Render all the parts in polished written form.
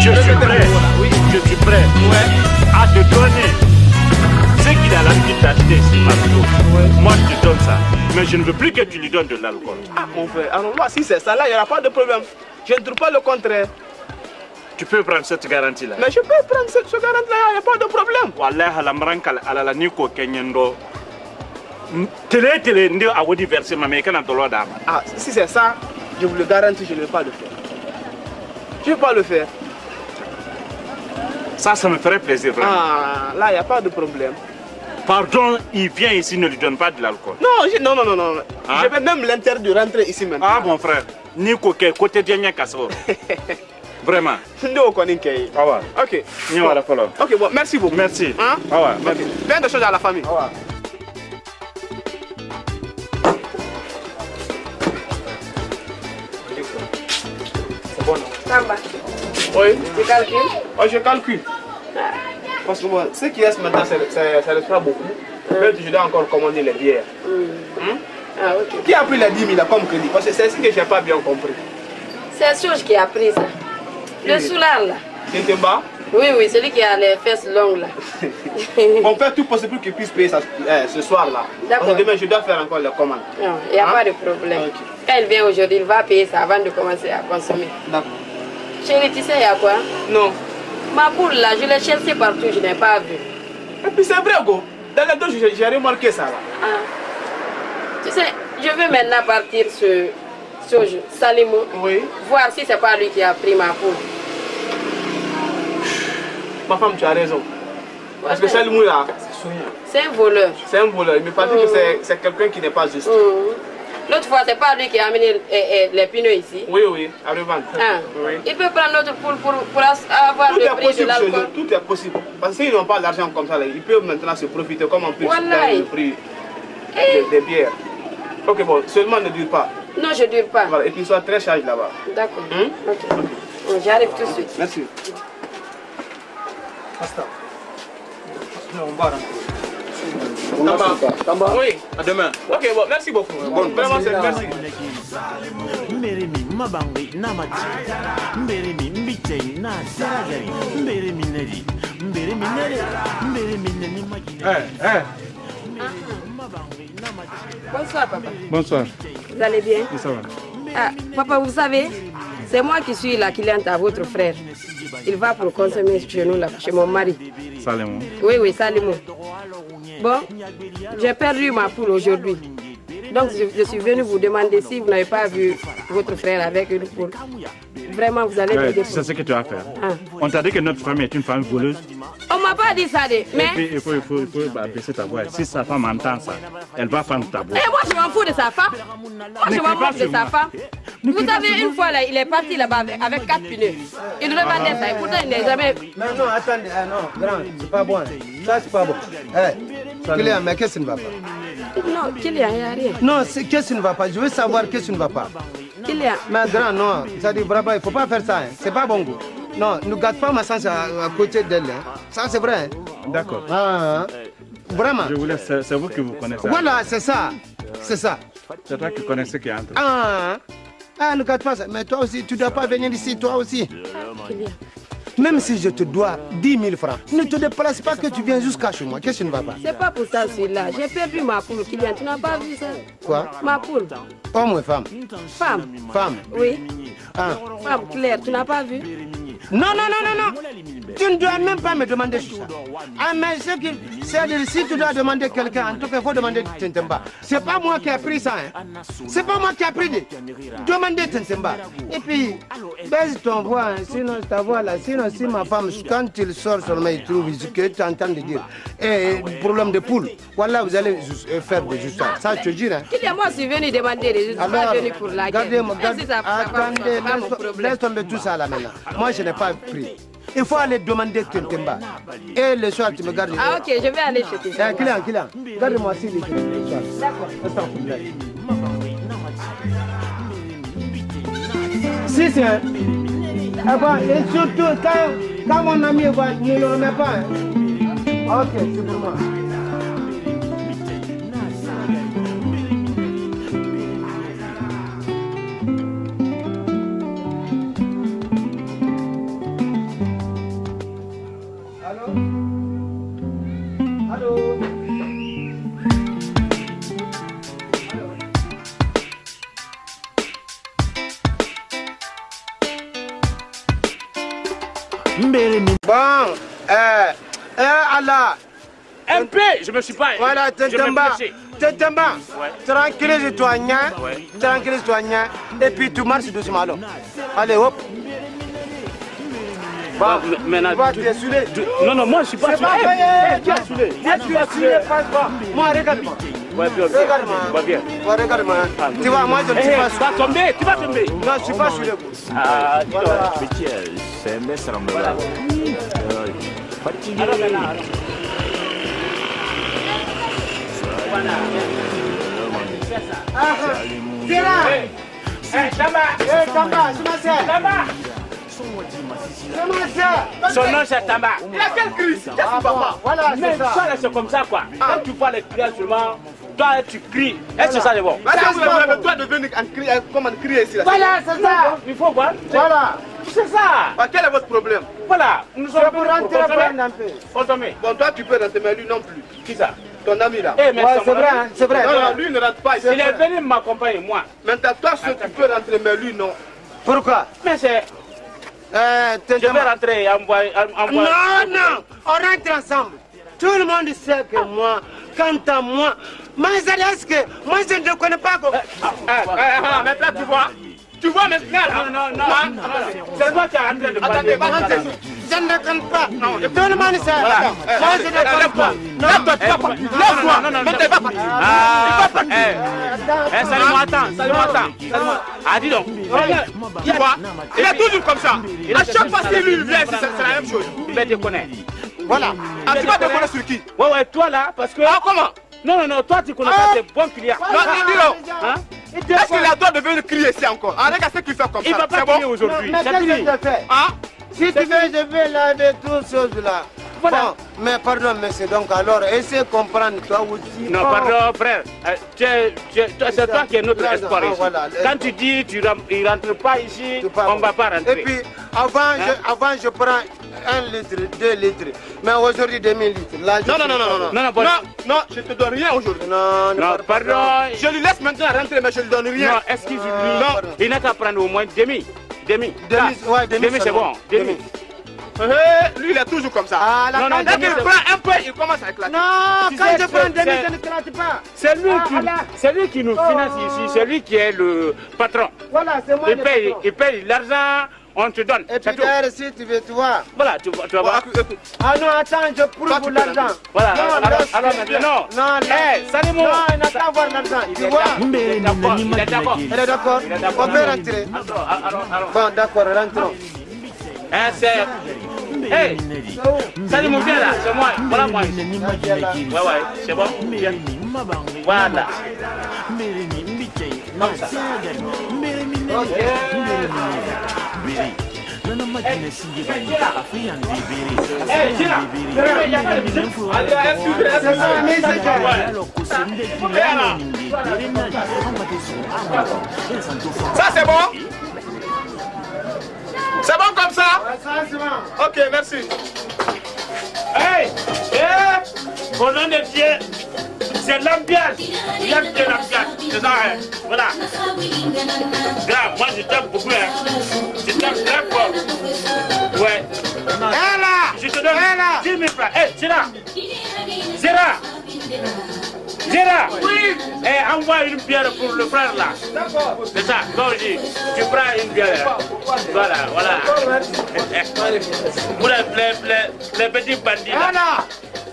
Je suis prêt. Oui. Je suis prêt. Ouais. À te donner ce qu'il a l'habitude d'acheter ici partout. Ouais. Moi, je te donne ça. Mais je ne veux plus que tu lui donnes de l'alcool. Ah, mon frère, alors moi, si c'est ça, là, il n'y aura pas de problème. Je ne trouve pas le contraire. Tu peux prendre cette garantie-là. Mais je peux prendre ce garantie-là, il n'y a pas de problème. Wallahi, halamranka alala niko kenyendo. Télé, ndi awodi verser ma mais kana tolo dama. Ah, si c'est ça, je vous le garantis, je ne vais pas le faire. Je ne vais pas le faire. Ça me ferait plaisir vraiment. Ah, là, il n'y a pas de problème. Pardon, il vient ici, ne lui donne pas de l'alcool. Non, non. Hein? Je vais même l'interdire de rentrer ici maintenant. Ah, mon frère, Niko, côté de Kasso. Vraiment. Ah ouais. Ok. Bon. Ok, bon, merci beaucoup. Merci. Hein? Ah ouais, merci. Okay. Plein de choses à la famille. Ah ouais. C'est bon. Samba. Oui. Tu calcules? Oh, je calcule. Parce que bon, ce qui reste maintenant, ça reste pas beaucoup. Mais je dois encore commander les bières. Ah, ok. Qui a pris les 10 000 comme crédit? Parce que c'est ce que je n'ai pas bien compris. C'est Souche qui a pris ça. Le soulard là. Tintemba? Oui, celui qui a les fesses longues là. On fait tout possible pour qu'il puisse payer ça, ce soir là. Parce que demain, je dois faire encore les commandes. Non, il n'y a pas de problème. Okay. Quand il vient aujourd'hui, il va payer ça avant de commencer à consommer. D'accord. Chérie, tu sais, il y a quoi? Non. Ma poule là, je l'ai cherchée partout, je n'ai pas vu. Et puis c'est vrai, go. Dans les deux, j'ai remarqué ça là. Ah. Tu sais, je veux maintenant partir sur Salimo. Oui. Voir si c'est pas lui qui a pris ma poule. Ma femme, tu as raison. Parce que Salimou là, c'est un voleur. C'est un voleur. Il me paraît que c'est quelqu'un qui n'est pas juste. L'autre fois, c'est pas lui qui a amené les pneus ici. Oui, à revendre. Ah. Oui. Il peut prendre notre poule pour avoir tout le prix de l'alcool. Tout est possible. Parce qu'ils n'ont pas d'argent comme ça, là, ils peuvent maintenant se profiter comme en plus le prix des bières. Ok, bon, seulement ne dure pas. Non, je ne dure pas. Voilà, et puis sois très chargé là-bas. D'accord. Ok. Bon, j'arrive tout de suite. Merci. Tamba. Oui. À demain. Ok, bon, merci beaucoup. Bon, vraiment, merci. Bonsoir, papa. Bonsoir. Vous allez bien? Ça va. Ah, papa, vous savez, c'est moi qui suis la cliente à votre frère. Il va pour consommer chez nous, là, chez mon mari. Salimou. Oui, Salimou. Bon, j'ai perdu ma poule aujourd'hui. Donc, je suis venu vous demander si vous n'avez pas vu votre frère avec une poule. Vraiment, vous allez m'aider. C'est ce que tu vas faire. Ah. On t'a dit que notre femme est une femme voleuse. On m'a pas dit ça, mais... Et puis, il faut baisser ta voix. Si sa femme entend ça, elle va prendre ta voix. Et moi, je m'en fous de sa femme. Moi, je m'en fous de sa femme. Vous savez, une fois, là, il est parti là-bas avec 4 pneus. Il revendait ça. Et pourtant, il n'est jamais... Non, attendez. Non, grand, c'est pas bon. Ça, c'est pas bon. Kylian, mais qu'est-ce qui ne va pas? Non, Kylian, il n'y a rien. Non, qu'est-ce qui ne va pas? Je veux savoir qu'est-ce qui ne va pas. Kylian. Mais grand, non. Ça dit vraiment, il ne faut pas faire ça. Hein. C'est pas bon goût. Non, ne gâte pas ma chance à côté d'elle. Hein. Ça, c'est vrai. Hein. D'accord. Ah, vraiment. Je vous laisse, c'est vous qui vous connaissez. Voilà, c'est ça. C'est ça. C'est toi qui connais ce qui est entre. Ah, ne gâte pas ça. Mais toi aussi, tu ne dois pas venir ici, toi aussi. Kylian. Même si je te dois 10 000 francs, ne te déplace pas que tu viens jusqu'à chez moi. Qu'est-ce qui ne va pas? C'est pas pour ça, celui-là. J'ai perdu ma poule, Kylian. Tu n'as pas vu ça? Quoi? Ma poule. Homme ou femme? Femme. Femme? Oui. Ah. Femme claire, tu n'as pas vu? Non. Tu ne dois même pas me demander ça. Ah, mais c'est si tu dois demander quelqu'un, en tout cas, il faut demander Tintemba. C'est pas moi qui ai pris ça. Hein. C'est pas moi qui ai pris. Demandez Tintemba. Et puis, baisse ton voix, hein, sinon ta voix là. Sinon, si ma femme, quand il sort seulement, il trouve ce que tu entends de dire. Et problème de poule, voilà, vous allez faire des justices. Ça, je te dis. Hein. Moi, je suis venu demander des justices. Je suis pas venu pour la guerre. Attendez, laisse tomber tout ça là maintenant. Moi, je n'ai pas pris. Il faut aller demander Tintemba. Et le soir, tu me gardes. Ah, ok, je vais aller chez Tintemba. Kylian, garde-moi si le soir. D'accord. Si c'est un. Et surtout, quand mon ami va, ne le remet pas. Hein. Ok, c'est pour moi. Bon, Allah. Un peu, je me suis pas. Voilà, Tentamba. Tranquillise-toi, tranquillise-toi, et puis tu marches doucement. Alors. Allez, hop. Bon, maintenant, non, non, moi je suis pas saoulé. Tu es saoulé. Moi, regarde-moi. Ouais, bien, regarde-moi. bien. Regarde-moi. Tu vois, moi je ne suis pas saoulé. Tu vas tomber, tu vas tomber. Non, je suis pas saoulé. Ah, dis donc. C'est un message en là. Son nom c'est Tamba. Il a quel cri? Qu'est-ce qui va pas? Voilà, Mais toi là c'est comme ça quoi. Quand tu vois les clients seulement, toi tu cries. Est-ce que ça c'est bon? Vous avez besoin de venir comme un crier ici. Voilà, c'est ça. Il faut voir. Voilà. C'est ça. Quel est votre problème? Voilà. Nous sommes pour rentrer un peu. consommer. Bon, toi tu peux rentrer, mais lui non plus. Qui ça? Ton ami là. Eh, mais Ouais, c'est vrai, hein, c'est vrai. Non, non, lui ne rentre pas ici. Il est venu m'accompagner, moi. Maintenant, toi, tu peux rentrer, mais lui non. Pourquoi? Mais c'est. Je vais rentrer et envoyer. Non, non, on rentre ensemble. Tout le monde sait que moi, quant à moi, mais est-ce que moi je ne connais pas. Maintenant, tu vois. Tu vois maintenant là? Non, non. C'est toi qui es en train de parler. Attendez, je ne connais pas. Non, tout le monde sait. Moi je ne connais pas. Laisse-moi. Non. Salut-moi, attends. Ah, dis donc. tu vois, il est toujours comme ça. À chaque fois que lui vient, c'est la même chose. Il va te connaître. Voilà. Ah, tu vas te connaître sur qui? Ouais, toi là, parce que. Ah, comment? Non, toi tu connais pas tes bons clients. Non, dis-le. Hein? Est-ce qu'il a le droit de venir crier ici encore? Regarde ce qu'il fait comme ça. Il va pas crier aujourd'hui. Mais qu'est-ce que tu fais? Hein? Si tu veux, je vais laver toutes ces choses là. Voilà. Bon, mais pardon, monsieur, donc alors, essaie de comprendre toi aussi. Non, pardon, frère. C'est toi qui es notre espoir ici. Voilà. Quand tu dis qu'il ne rentre pas ici, on ne va pas rentrer. Et puis, avant je prends 1 litre, 2 litres. Mais aujourd'hui, 2000 litres. Là, Non, je te donne rien aujourd'hui. Non, pardon. Je lui laisse maintenant rentrer, mais je lui donne rien. Non, excuse-lui. Il n'a qu'à prendre au moins demi. Demi, c'est bon. Demi. Lui, il est toujours comme ça. Non, dès qu'il prend un peu, il commence à éclater. Non, quand je prends demi, je ne éclate pas. C'est lui qui nous finance ici. C'est lui qui est le patron. Voilà, c'est moi Il paye l'argent, on te donne. Et puis d'ailleurs, si tu veux, tu vois. Voilà, tu vas voir. Ah non, attends, je prouve l'argent. Voilà, alors maintenant. Non, Salut mon. Non, il n'a qu'à avoir l'argent. Tu vois. Il est d'accord. Il est d'accord. On peut rentrer. Bon, d'accord, rentrons. Hey, salut mon vieux là, c'est moi. Voilà moi. Ouais, c'est bon. Viens. Voilà. Comme ça. Ça c'est bon? C'est bon comme ça? Ok, merci. Hey, au nom de Dieu, c'est l'ambiance. Il y a de l'ambiance. C'est ça, hein? Voilà. Grave, moi je t'aime beaucoup, hein. Je t'aime très fort. Ouais. Je te donne 10 000 francs. Hey, Gérard. Oui. Et envoie une bière pour le frère là. D'accord. C'est ça. Donc tu prends une bière. Voilà. Pour les petits bandits là.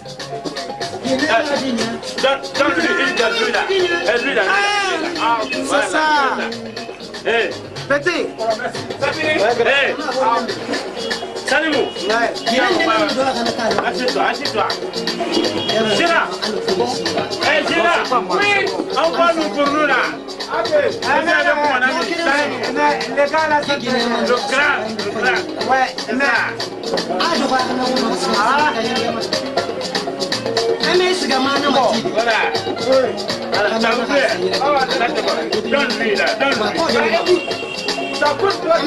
Donne-lui une bière, lui là. C'est ça. Hey. Petit. Hey. Salut vous. Assieds-toi. Gérard. Hey Gérard. Oui. Envoie-nous pour nous là. Les gars là, c'est le grand. Ouais, mais. Voilà. Ça vous plaît? Donne-lui là. Ça coûte toi.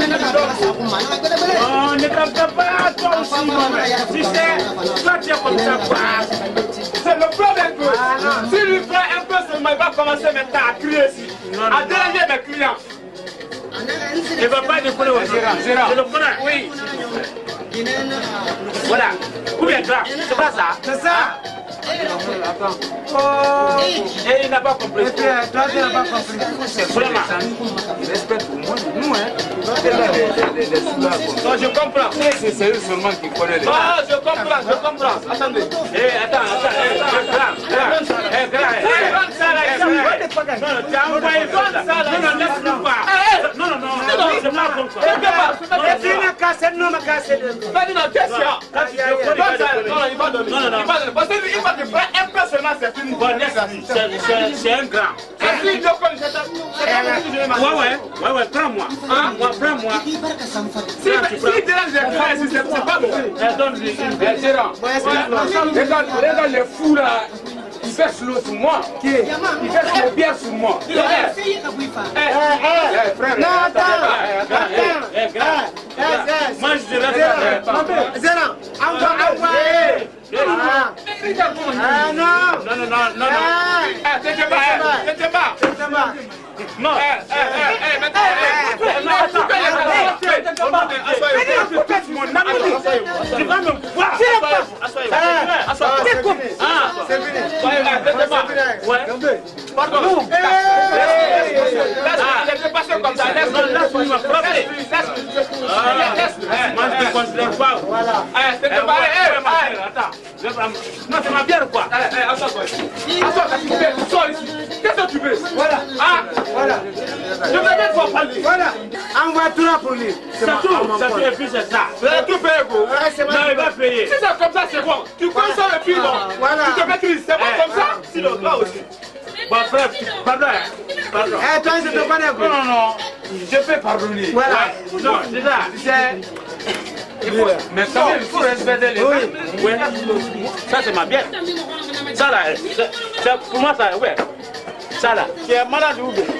On ne capte pas toi aussi. Tu sais, toi tu es comme ça quoi. C'est le problème que si lui prend un peu seulement, il va commencer maintenant à crier ici. À déranger mes clients. Il ne va pas décoller au Gérard. Gérard. Je le connais. Oui. Voilà. Combien de grammes? C'est pas ça? C'est ça. Attends. Oh. Et il n'a pas compris. Et puis, toi, tu n'as pas compris. Vraiment. Respect pour moi. Nous, non, je comprends. C'est eux seulement qui connaissent les gens. Ah, je comprends. Attendez. Attends. Non, tu as envoyé ça. Non, laisse-nous pas. Non, c'est pas comme ça. Tu n'as cassé, non, ma cassé. Non, il va donner. Non. Parce qu'il va te prendre un peu seulement, c'est une bonne c'est un grand. Ouais, prends-moi. Prends-moi. Si tu c'est pas bon. Donne-lui une. Regarde les fous là. Il verse l'eau sur moi. Il verse le bière sur moi. Frère. Non, attends. Moi, je te laisse. Zéran, envoie. Ah non. Non. T'es pas. Non. Tu vas me voir. C'est fini. Pardon. Laisse-le passer comme ça. Laisse-moi me frapper. Moi, je ne te considère pas. Voilà. Attends. Non, c'est ma bière quoi. Assois-toi. Sors ici. Qu'est-ce que tu veux? Voilà. Voilà. Je vais même pas parler. Voilà. Envoie-toi pour lui. C'est tout. Ça fait plus c'est ça. Tu payes gros. Non, il va payer. Si c'est comme ça, c'est bon. Tu connais ça le prix, non? Voilà. Tu te maîtrises. C'est bon comme ça? Sinon, toi aussi. Bon, frère, pardon. Eh, toi, je te connais, gros. Non. Je peux pardonner. Voilà. Non, c'est ça. Mais quand même, il faut respecter les gens. Oui. Ça, c'est ma bière. Ça, là, pour moi, ça, ouais. Ça, là. Tu es malade ou bien?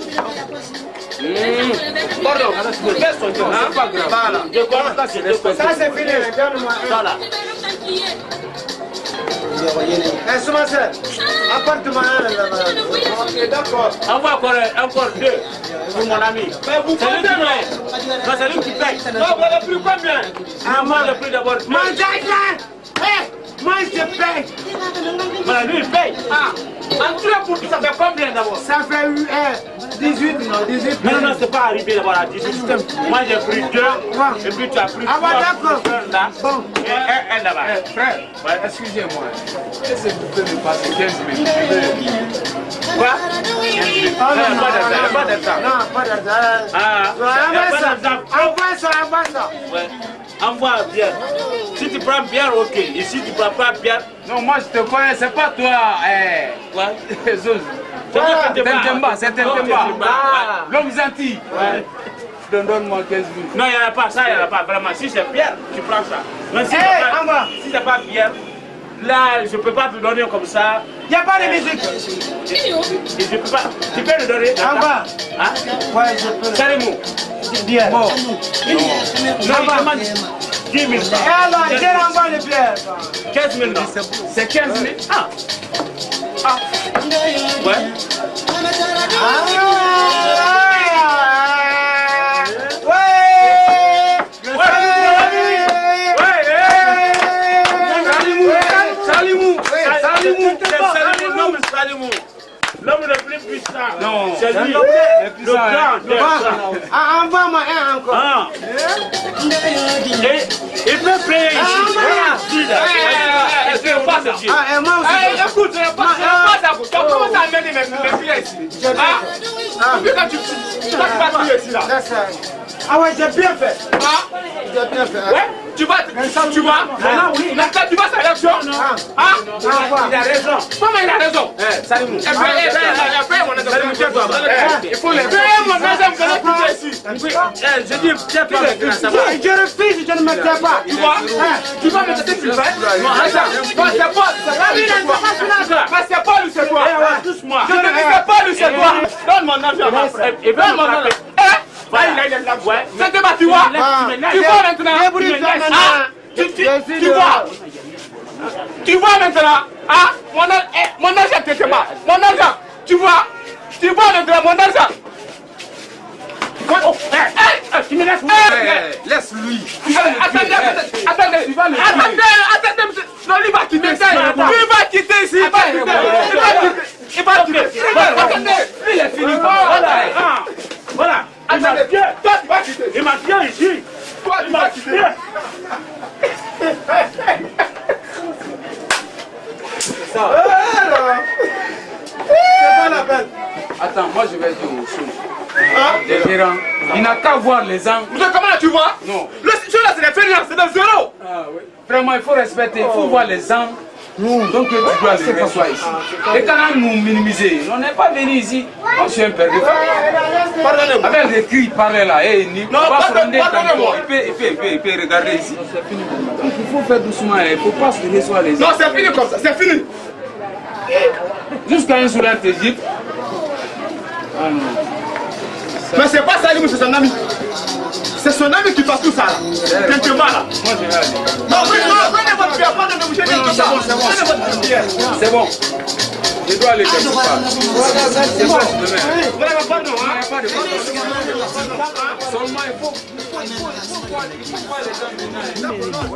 Pardon, laisse ton Dieu, c'est pas grave. Voilà. Ça, c'est fini. Donne-moi un. Ça, là. Eh, Souma, apporte-moi un là-bas. Ok, d'accord. Envoie encore deux pour mon ami. Mais vous c'est lui qui paye. Non, c'est lui qui paye. Non, vous avez pris combien? Moi, le prix d'abord. Moi, je paye. Voilà, lui, il paye. En tout cas, pour tout, ça fait combien d'abord? Ça fait 18, non, 18. Non, c'est pas arrivé d'abord à 18. Moi, j'ai pris deux. Et puis, tu as pris trois. Ah, d'accord. Là. Bon. Et un là-bas. Frère, excusez-moi. Est-ce que vous pouvez me passer 15 minutes? Quoi? Oh, non, pas d'argent. Non, pas d'argent. Envoie ça. Ouais. Envoie bien. Si tu prends bien, ok. Et si tu ne prends pas bien. Non, moi je te connais, c'est pas toi. Ouais. Zouz. C'est Temba. L'homme gentil. Ouais. Donne-moi 15 minutes. Non, il n'y en a pas, ça, il n'y en a pas. Vraiment, si c'est bien, tu prends ça. Mais si c'est pas bien, là, je ne peux pas te donner comme ça. Il n'y a pas de musique. Et je peux pas. Tu peux le donner? En bas. Hein? Ouais, je peux. Salimou. Bien. Bon. Non, il demande 10 000 francs. Eh ben, j'ai renvoyé les bières. 15 000 francs. C'est 15 000. Ouais. Salimou. L'homme le plus puissant. Non. C'est lui. Le grand. Envoie-moi un encore. Et il peut payer ici. Moi aussi. Écoute, tu commences à amener mes filles ici. Depuis quand tu vas prier ici là. Ah ouais, j'ai bien fait. J'ai bien fait. Ouais, tu vas à l'élection. Il a raison. Comment il a raison? Salimou. Il faut les payer mon argent pour aller ici. Je dis, je refuse, je ne me tais pas. Tu vois? Tu vas me laisser plus vite. Non, attends. C'est pas lui, c'est toi. Touche-moi. Je ne sais pas lui, c'est toi. Donne mon argent. Donne mon argent. C'est débat, tu vois? Tu vois maintenant? Tu vois maintenant? Mon argent, t'étais pas. Mon argent, tu vois? Tu vois maintenant mon argent? Tu me laisses? Laisse-lui. Attendez. C'est pas la peine. Attends, moi je vais dire une chose. Les gérants, il n'a qu'à voir les angles. Mais comment là tu vois? Non. Celui-là c'est des fainéants, c'est des zéros. Ah oui. Vraiment, il faut respecter, il faut voir les angles. Donc tu dois les recevoir ici. Et quand nous minimiser, on n'est pas venu ici. On suis un père de famille. Pardonnez-moi. Avec les cris parlés là, et il Non, pardonnez-moi. Il peut regarder ici. Donc il faut faire doucement, il ne faut pas se recevoir les angles. Non, c'est fini comme ça, c'est fini. Jusqu'à un soulèvement d'Égypte. Ah non. Mais c'est pas Salim, c'est son ami. C'est son ami qui passe tout ça là. Quelque part là. Moi je vais aller. Non, prenez votre bière, pardon de vous gêner comme ça. Prenez votre bière. C'est bon. Je dois aller quelque part. C'est bon. Vous n'avez pas de nom, hein? Pas de seulement il faut voir les gens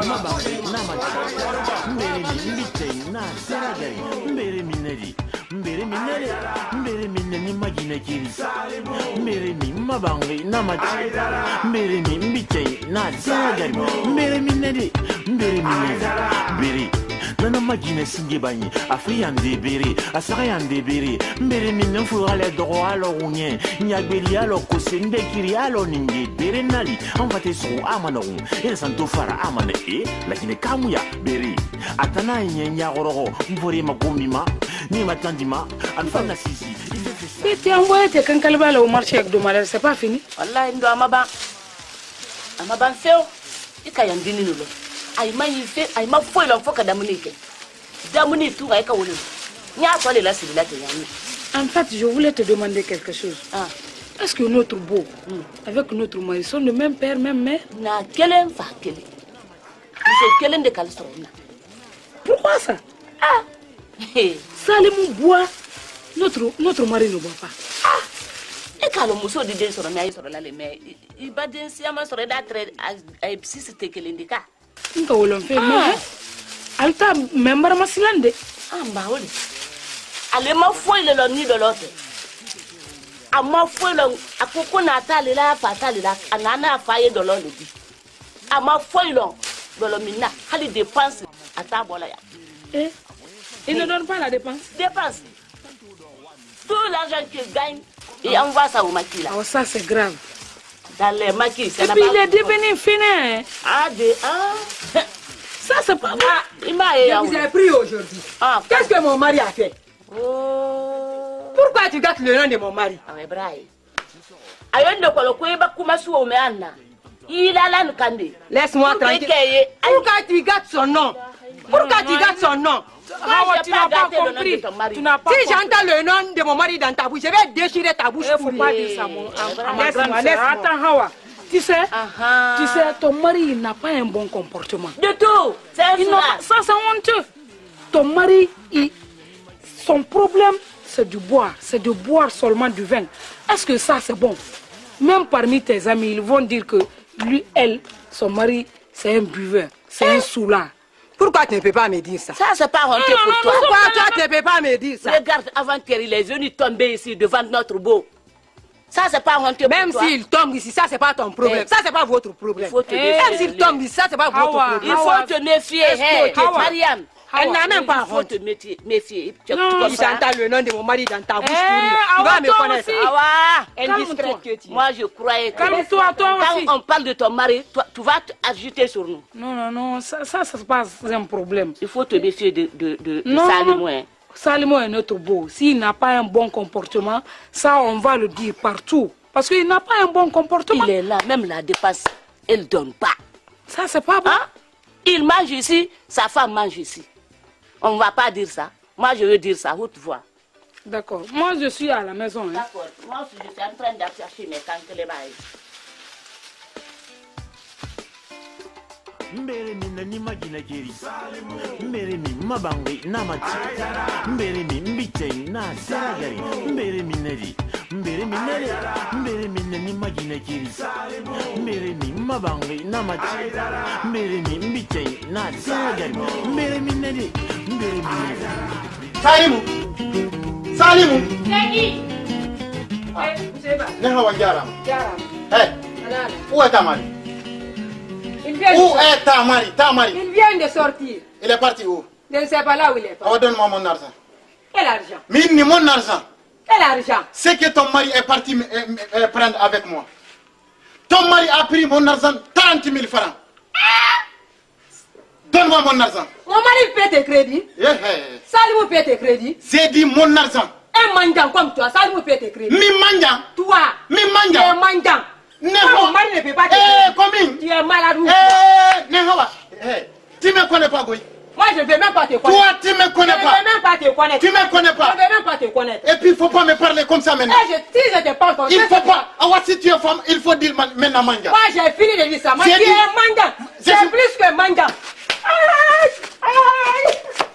nana magine singe bani afri yande bere asara yande bere mbere minne fura le droit alors unye nyagbeli alors ko sende kiri alors ninge bere nali on va te so amana un ele santo fara amana la kine kamuya bere atana nyenya gorogo mbori magomima ni matandima anfana sisi et tu envoyé tes kankalbala au marché avec Domalel, c'est pas fini? Wallahi ndo amaba feo ikayandini nulo ay ma foi la foka damunike damuni tout ay ka woni nya to le la sibila te yami. En fait, je voulais te demander quelque chose. Est-ce que notre beau avec notre mari sont le même père, même mère? Na kelen fa kelen. C'est kelen de kalsorna. Pourquoi ça? Salimou boit, notre mari ne boit pas. Et quand le muso de den soro mais soro la le mais il ba den si ama soro da très ay psisi te kelen de ka. Nka wolon fe mais alta member masilande. Mba woli. Ale ma foi le lo ni de l'autre. A ma foi le akoko na tali la fatali la anana faye de l'autre di. A ma foi le mina hali dépense à ta bola ya. Il ne donne pas la dépense. Dépense. Tout l'argent qu'il gagne, il envoie ça au maquis là. Oh, ça c'est grave. Dans les maquis, c'est et puis il est devenu fini. Ça c'est pas moi. Je vous ai pris aujourd'hui. Qu'est-ce que mon mari a fait? Pourquoi tu gâtes le nom de mon mari? Laisse-moi tranquille. Pourquoi tu gâtes son nom? Pourquoi tu gâtes son nom? Tu n'as pas compris. Si j'entends le nom de mon mari dans ta bouche, je vais déchirer ta bouche. Il ne faut pas dire ça à ma grande sœur. Attends, Hawa. Tu sais, ton mari n'a pas un bon comportement. Du tout. Ça, c'est honteux. Ton mari, son problème, c'est du boire. C'est de boire seulement du vin. Est-ce que ça, c'est bon? Même parmi tes amis, ils vont dire que lui, elle, son mari, c'est un buveur, c'est un soulard. Pourquoi tu ne peux pas me dire ça? Ça, c'est pas honteux pour toi. Pourquoi toi, tu ne peux pas me dire ça? Regarde, avant-hier, il est venu tomber ici devant notre beau. Ça, c'est pas honteux pour toi. Même s'il tombe ici, ça, c'est pas ton problème. Ça, c'est pas votre problème. Même s'il tombe ici, ça, c'est pas votre problème. Il faut te méfier. Mariam, elle n'a même pas honte. Il faut te méfier. Non, j'entends le nom de mon mari dans ta bouche. Tu vas me connaître. Indiscrète que tu es. Moi, je croyais que quand on parle de ton mari, tu vas t'agiter sur nous. Non, ça c'est pas un problème. Il faut te méfier de Salimou. Salimou est notre beau. S'il n'a pas un bon comportement, ça on va le dire partout. Parce qu'il n'a pas un bon comportement. Il est là, même la dépense, elle ne donne pas. Ça c'est pas bon. Il mange ici, sa femme mange ici. On ne va pas dire ça. Moi je veux dire ça, haute voix. D'accord. Moi je suis à la maison. D'accord. Moi je suis en train de chercher mes canques. Mbere mina ni magina keri mbere mi mabangi na mati mbere mi mbite na sagari mbere mineri mbere mineri mbere mina ni magina keri mbere mi mabangi na mati mbere mi mbite na sagari mbere mineri mbere mineri Salimou Negi ne hawa jara. Hey, où est ta mari? Où est ta mari? Il vient de sortir. Il est parti où? Je ne sais pas là où il est parti. Donne-moi mon argent. Quel argent? Mini, mon argent. Quel argent? C'est que ton mari est parti prendre avec moi. Ton mari a pris mon argent, 30 000 francs. Donne-moi mon argent. Mon mari paie tes crédits. Salimou paie tes crédits. C'est dit mon argent. Un mendiant comme toi, Salimou paie tes crédits. Mi mendiant. Toi. Mi mendiant. Tu es mendiant. Mon mari ne peut pas te combien? Tu es malade. Tu me connais pas, Goy? Moi, je ne vais même pas te connaître. Toi, tu me connais pas. Je ne vais même pas te connaître. Tu me connais pas. Je ne vais même pas te connaître. Et puis, il ne faut pas me parler comme ça maintenant. Si je te parle comme ça. Il ne faut pas. Si tu es femme, il faut dire maintenant mendiant. Moi, j'ai fini de dire ça. Moi, tu es mendiant. C'est plus que mendiant. Aïe, aïe.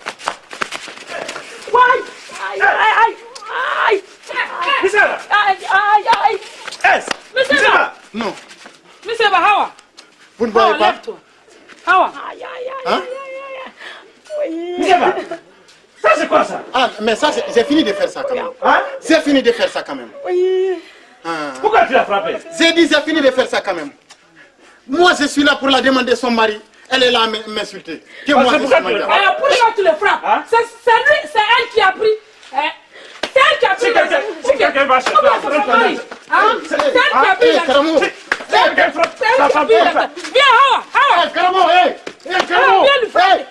Aïe, aïe, aïe. Miseba. Aïe, aïe, aïe. Miseba. Non. Miseba, Hawa. Vous ne voyez pas? Hawa. Aïe, aïe, aïe. Miseba. Ça, c'est quoi ça? Ah, mais ça, j'ai fini de faire ça quand même. Hein? J'ai fini de faire ça quand même. Oui. Pourquoi tu l'as frappé? J'ai dit, j'ai fini de faire ça quand même. Moi, je suis là pour la demander son mari. Elle est là à m'insulter. Pourquoi tu le frappes? C'est elle qui a pris. C'est elle qui a pris. Si quelqu'un va chez toi, c'est elle qui a pris. C'est elle qui a pris. Viens, Hawa. Karamo, Viens lui frapper.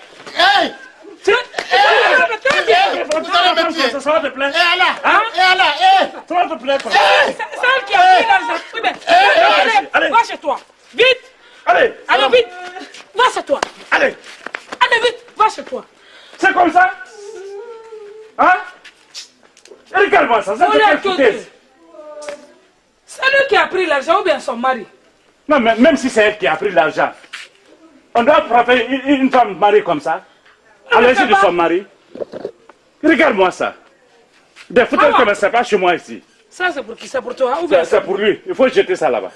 Ça va te plaire. Ça va te plaire. C'est elle qui a pris l'argent. Allez, va chez toi. Vite. Allez, vite. Va chez toi. Allez, vite. Va chez toi. C'est comme ça? Hein? Regarde-moi ça, c'est quelle foutaise? C'est lui qui a pris l'argent ou bien son mari? Non, mais même si c'est elle qui a pris l'argent, on doit frapper une femme mariée comme ça, à l'insu de son mari. Regarde-moi ça. Des fauteuils comme ça, c'est pas chez moi ici. Ça, c'est pour qui? C'est pour toi ou bien? C'est pour lui. Il faut jeter ça là-bas.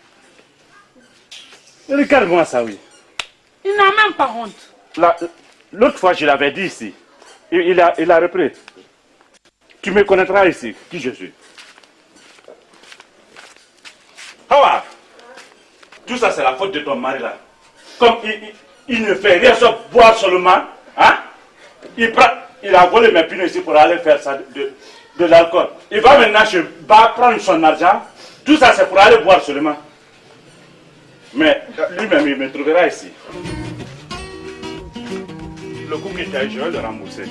Regarde-moi ça, oui. Il n'a même pas honte. L'autre fois, je l'avais dit ici. Il a repris. Tu me connaîtras ici, qui je suis. Hawa, tout ça, c'est la faute de ton mari là. Comme il ne fait rien sauf boire seulement, hein? Il a volé mes pneus ici pour aller faire ça de l'alcool. Il va maintenant chez Ba prendre son argent. Tout ça, c'est pour aller boire seulement. Mais lui-même, il me trouvera ici. Le coup qu'il t'a eu, je vais le rembourser.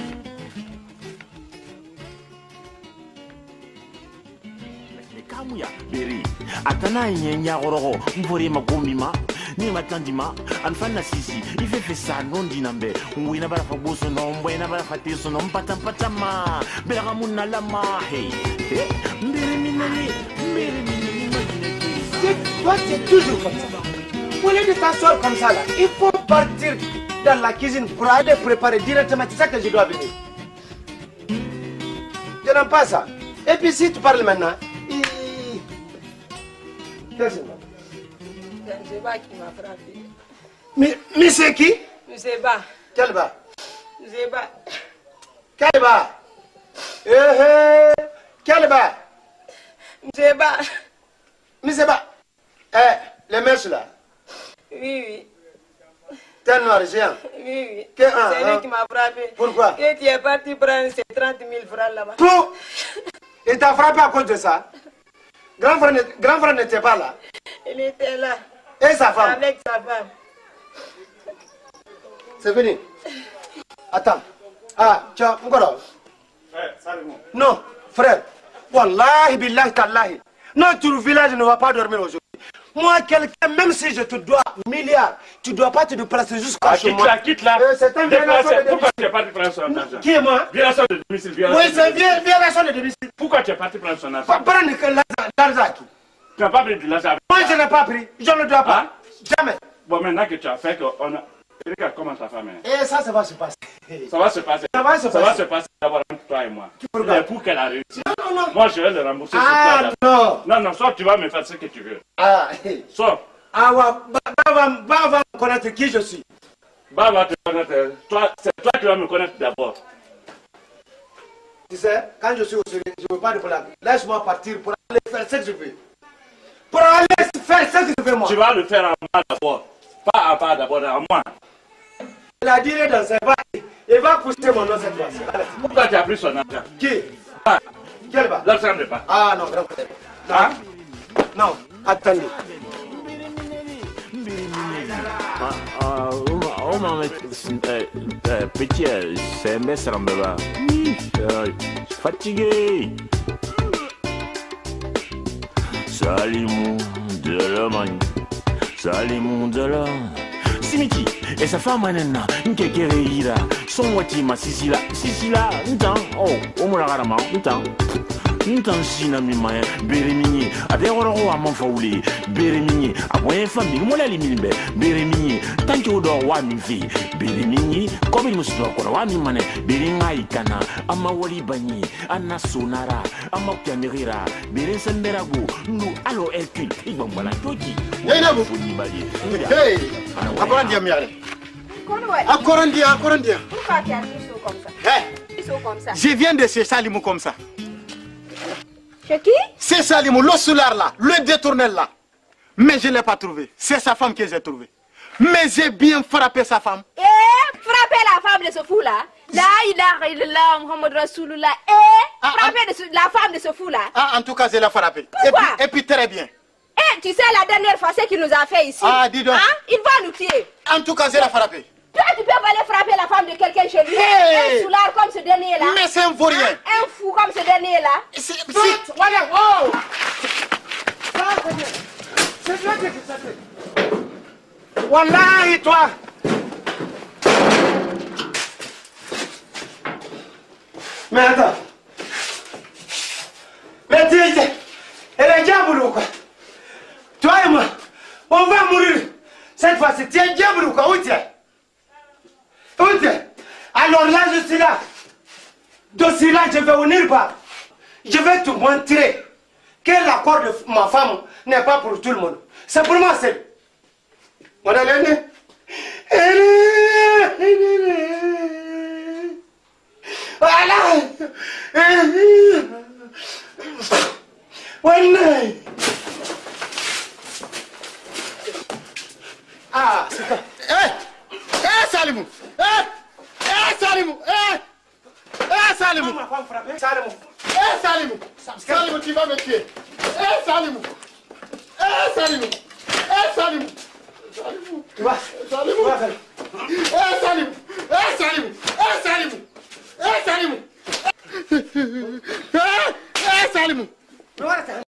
Kamuya beri atana nyenya gorogo mbori magomima ni matandima anfana sisi ifefe sa non dinambe wina bara fa boso no mbena bara fa tiso no mpata ma bela munna lama hey mbere minani Toi, c'est toujours comme ça. Au lieu de t'asseoir comme ça là, il faut partir dans la cuisine pour aller préparer directement. C'est ça que je dois venir. Je n'aime pas ça. Et puis si tu parles maintenant, qu'est-ce que c'est? C'est Ba qui m'a frappé. Mais c'est qui? C'est Ba. Quel Ba? C'est Ba. Quel Ba? Quel Ba? C'est Ba. Mais c'est Ba. Les mèches là? Oui. T'es noir géant? Oui. C'est lui qui m'a frappé. Pourquoi? Et tu es parti prendre ces 30 000 francs là-bas. Tout. Il t'a frappé à cause de ça? Grand frère n'était pas là? Il était là. Et sa femme? Avec sa femme. C'est fini. Attends. Tu as encore? Non, frère. Wallahi billahi tallahi. Notre village ne va pas dormir aujourd'hui. Moi, quelqu'un, même si je te dois milliards, tu ne dois pas te déplacer jusqu'à chez moi. Quitte là. C'est un violation de domicile. Pourquoi tu n'es pas prendre son argent? Qui est moi? Violation de domicile. Oui, c'est violation de domicile. Pourquoi tu n'es pas prendre son argent? Prendre que l'argent. Tu n'as pas pris de l'argent. Moi, je n'ai pas pris. Je ne le dois pas. Jamais. Bon, maintenant que tu as fait, on a... Regarde comment ta femme est. Et ça va se passer. Ça va se passer. Ça va se passer d'abord entre toi et moi. Pour qu'elle a réussi. Non. Moi, je vais le rembourser. Non, soit tu vas me faire ce que tu veux. Soit. Ba va connaître qui je suis. Ba va te connaître. C'est toi qui vas me connaître d'abord. Tu sais, quand je suis au Syrien, je ne veux pas de blague. Laisse-moi partir pour aller faire ce que je veux. Pour aller faire ce que je veux, moi. Tu vas le faire à moi d'abord. Pas à part d'abord, à moi. Il a dit dans ses bas. Il va pousser mon nom cette fois-ci. Pourquoi tu as pris son argent? Qui? Ah. Quel va? L'argent de pas. Ah non, grand frère. Hein? Non, attendez. Petit, c'est un mess en bas. Fatigué. Salimou de l'Allemagne. Salimou de la. Simiti, et sa femme nana, Nkekereira, son watima, Sisila, Ntan, oh, Omulagarama, Ntan Sina Mimaya, Beremini, à des oro à Monfaouli, Beremini, à moyen famille, Mola Limilbe, Beremini, tant que Odor Wamifi, Beremini, comme il me soit, Wamimane, Berengai Kana, Amawali Bani, Anna Sonara, Amakiamirira, Beresemberago, nous, allo Hercule, Ibambala, Toki, Hey! Encore un dia. Pourquoi tu as dit ça comme ça? Je viens de chez Salimou comme ça. Chez qui? C'est Salimou, le soulard là, le détournel là. Mais je ne l'ai pas trouvé. C'est sa femme que j'ai trouvée. Mais j'ai bien frappé sa femme. Frapper la femme de ce fou là? La ilaha illallah Muhammad Rasulullah. Frapper la femme de ce fou là? En tout cas, je l'ai frappé. Pourquoi? Et puis très bien. Tu sais la dernière fois ce qu'il nous a fait ici? Dis donc. Il va nous tuer. En tout cas, je l'ai frappé. Toi, tu peux pas aller frapper la femme de quelqu'un chez lui? Hey! Un soulard comme ce dernier là? Mais c'est un vaurien. Un fou comme ce dernier là? Voilà, oh! C'est toi qui ça fait. Wallahi, toi! Mais attends. Mais tu es... Elle est diable ou quoi? Toi et moi, on va mourir. Cette fois-ci, tu es diable ou quoi? Où tu es? Où tu es? Alors là, je suis là. D'aussi là, je vais venir pas. Je vais te montrer que l'accord de ma femme n'est pas pour tout le monde. C'est pour moi seul. Voilà l'aîné. Voilà. Voilà. Ah, c'est quoi? Salimou! Salimou! Salimou! Salimou! Salimou, tu vas me tuer! Salimou! Salimou! Salimou! Tu vas? Salimou! Salimou! Salimou! Salimou! Salimou! Salimou!